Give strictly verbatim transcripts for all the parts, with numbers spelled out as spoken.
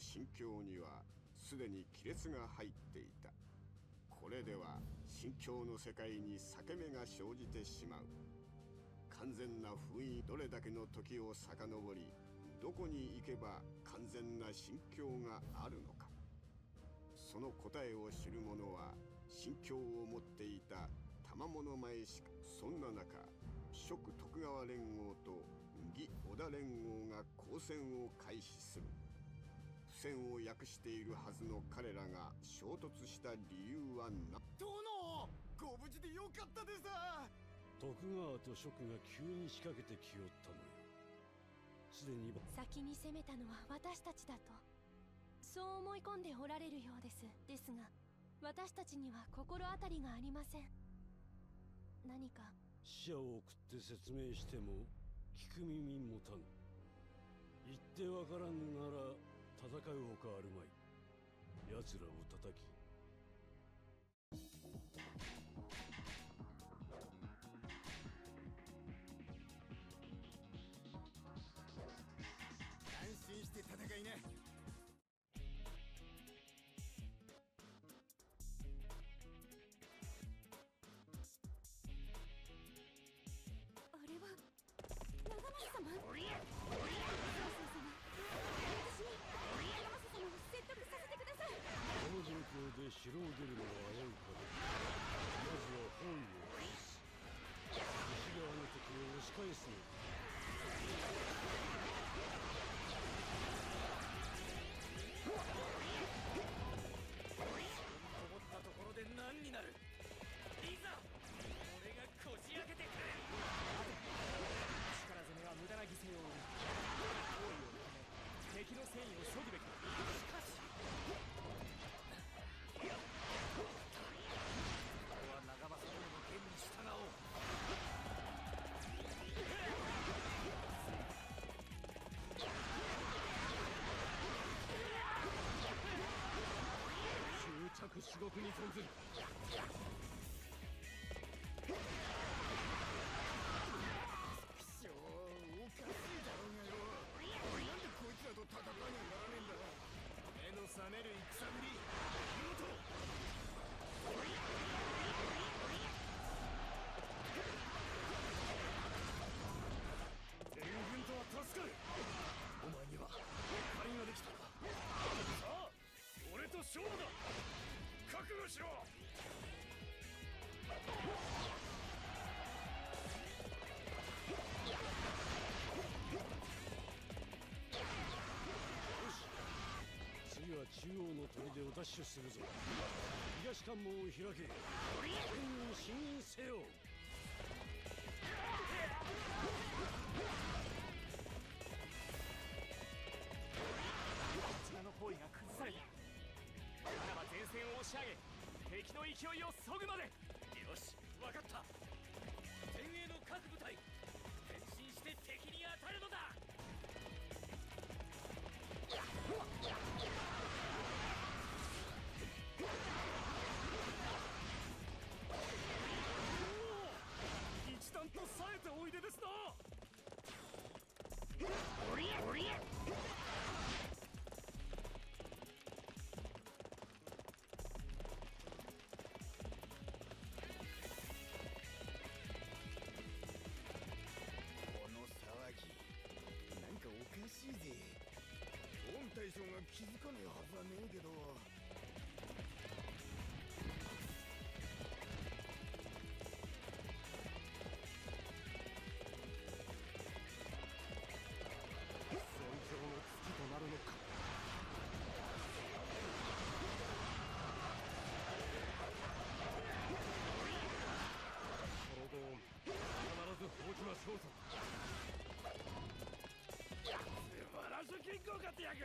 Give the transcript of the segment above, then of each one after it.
心境にはすでに亀裂が入っていた。これでは心境の世界に裂け目が生じてしまう。完全な封印、どれだけの時を遡り、どこに行けば完全な心境があるのか。その答えを知る者は心境を持っていた賜物前しか。そんな中、蜀徳川連合と魏織田連合が交戦を開始する。不戦を訳しているはずの彼らが衝突した理由はな。 殿、ご無事でよかったです。 徳川と蜀が急に仕掛けてきよったのよ。すでに先に攻めたのは私たちだと、そう思い込んでおられるようです。ですが私たちには心当たりがありません。何か使者を送って説明しても聞く耳持たぬ。言ってわからぬなら戦うほかあるまい。奴らを叩き安心して戦いな。 あれは長政様。長政様、私に長政様を説得させてください。 この状況で城を出るのは危ういから、まずは包囲を開始。西側の敵を押し返すのだ。 思ったところで何になる。いざ俺がこじ開けてくれ。力攻めは無駄な犠牲を生む。包囲を固め敵の戦意を削ぐべきだ。しかしここは長政殿の言に従おう。 執着至極に存ずる。 おかしいだろうがよ。なんでこいつらと戦わにはならねえんだ。目の覚める戦ぶり、見事。援軍とは助かる。お前には借りができたか。さあ、俺と勝負だ。覚悟しろ。 次は中央の砦を奪取するぞ。東関門を開け。全軍進軍せよ。 こちらの包囲が崩された。ならば前線を押し上げ、敵の勢いを削ぐまで。よし、分かった。前衛の各部隊前進して敵に当たるのだ。一段と冴えておいでですな。おりゃおりゃ。この騒ぎ、なんかおかしいぜ。御大将が気づかねえはずはねえけど。銀行活躍。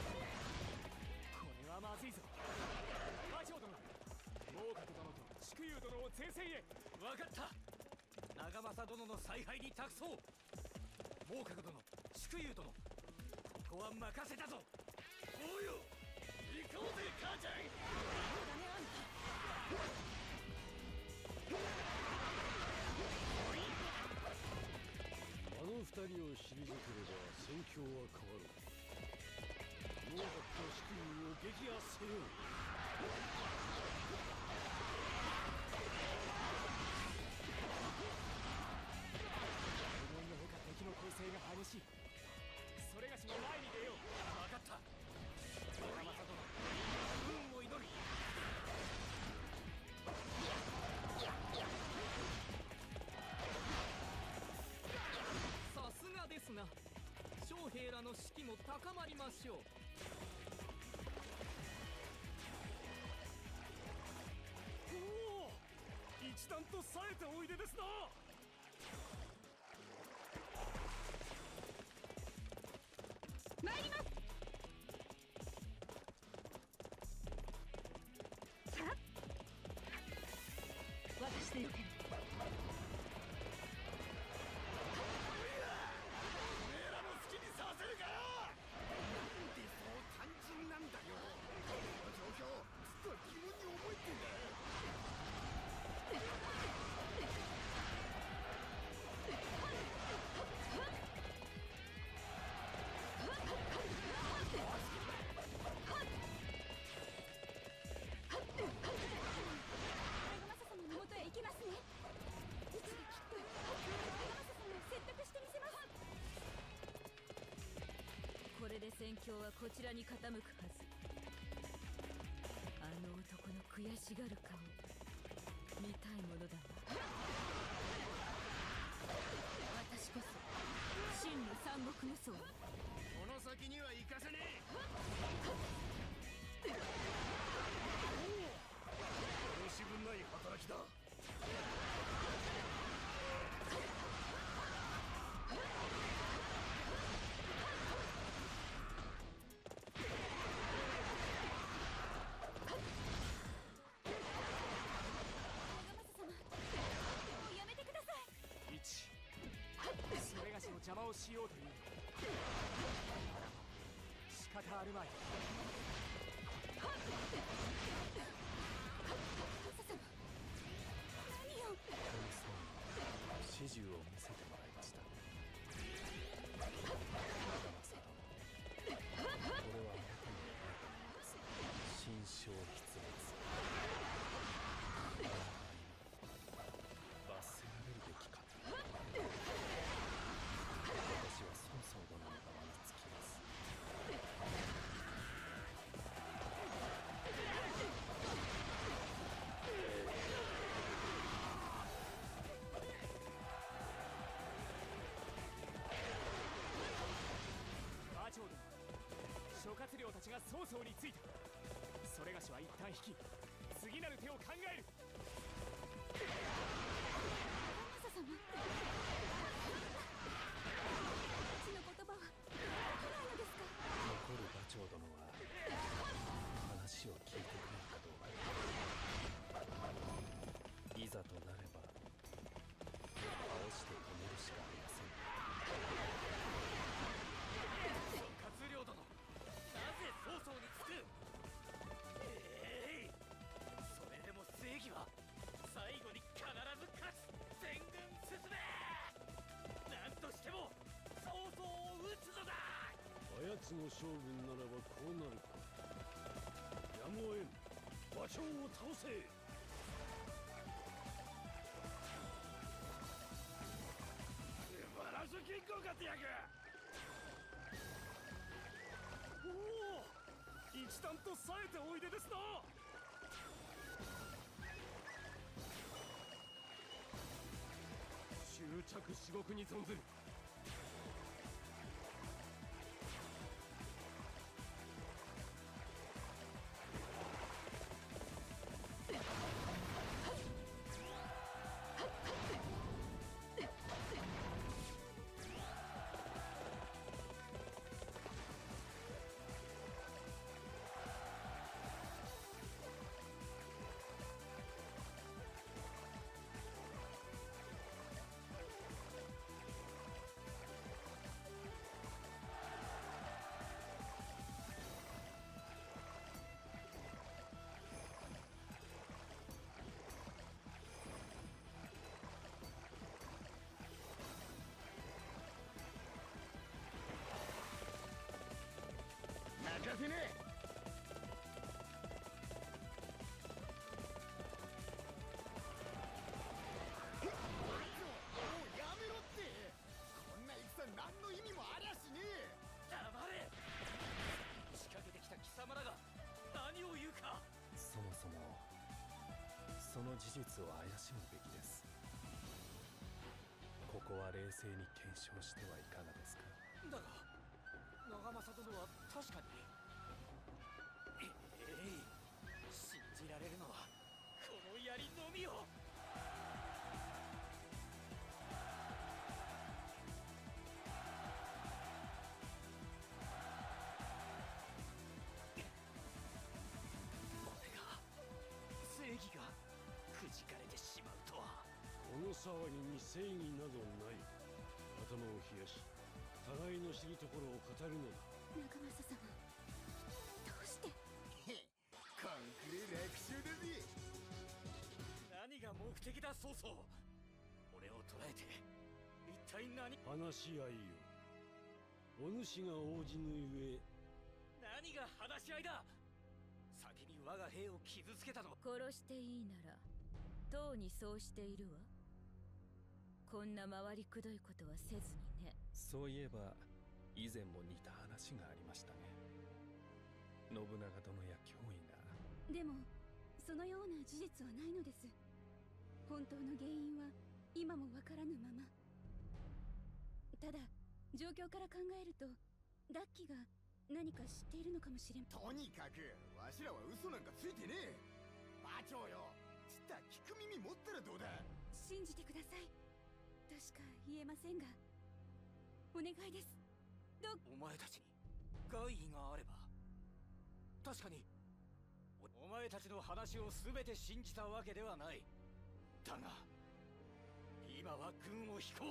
これはまずいぞ。馬長殿、猛角殿と祝友前線へ。 分かった。長政殿の采配に託そう。猛角殿、祝友殿、ここは任せたぞ。おうよ、行こうぜ母ちゃん。そうだねあんた。 あの二人を退ければ戦況は変わる。猛角と祝友を撃破せよ。 思いのほか敵の攻勢が激しい。それがしも前に出よう。 分かった。長政殿、運を祈る。 さすがですな。将兵らの士気も高まりましょう。 おお、一段と冴えておいでですな。 参ります。さあ、私でよける。 これで戦況はこちらに傾くはず。あの男の悔しがる顔、見たいものだわ。私こそ真の三国無双。この先には行かせねえ。 申し分ない働きだ。邪魔をしようという。仕方あるまい。 何よ。 始終を見せてもらいました。長政殿、これはあなたの心象筆滅。罰せられるべきか。私は曹操殿の側につきます。 馬長殿、諸葛亮たちが曹操についた。それがしは一旦引き、次なる手を考える。 長政様、私の言葉はできないのですか。 残る馬長殿は話を聞いてくれるかどうか。いざとなれば倒して止めるしかありません。諸葛亮殿、なぜ曹操につく。ええー、それでも正義は最後に必ず勝つ。全軍進め。何としても曹操を討つのだ。 あやつの将軍ならばこうなるか。やむを得ん。馬長を倒せ。 素晴らしきご活躍。おお、一段と冴えておいでですな。執着至極に存ずる。 かせねえ。もうやめろって。こんな戦何の意味もありゃしねえ。 黙れ。仕掛けてきた貴様らが何を言うか。 そもそもその事実を怪しむべきです。ここは冷静に検証してはいかがですか。 だが長政殿は確かに。ええ、信じられるのはこの槍のみよ。これが正義がくじかれてしまうとは。 この騒ぎに正義などない。頭を冷やし互いの知るところを語るのだ。 長政様、どうして。 コンクレ楽勝だぜ。 何が目的だ曹操。俺を捕らえて一体何。 話し合いよ。お主が応じぬゆえ。 何が話し合いだ。先に我が兵を傷つけたの。 殺していいならとうにそうしているわ。こんな回りくどいことはせずにね。 そういえば以前も似た話がありましたね。信長殿や脅威が。 でもそのような事実はないのです。本当の原因は今もわからぬまま。ただ状況から考えるとダッキが何か知っているのかもしれん。 とにかくわしらは嘘なんかついてねえ。馬長よ、ちった聞く耳持ったらどうだ。 信じてくださいとしか言えませんが、お願いです。どう。 お前たちに害意があれば。確かにお前たちの話を全て信じたわけではない。だが今は軍を引こう。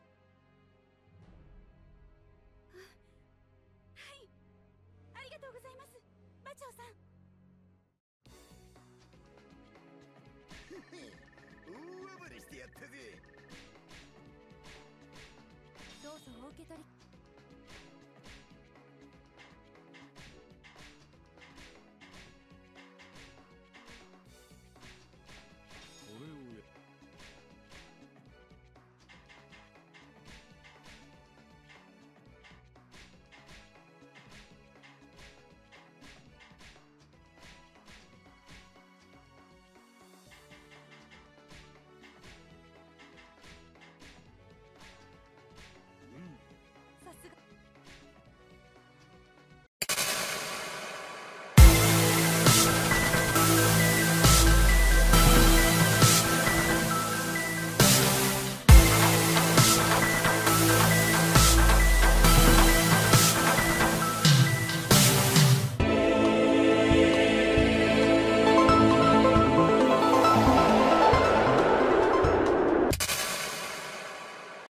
はい、ありがとうございます、馬長さん。 大暴れしてやったぜ。 どうぞお受け取り。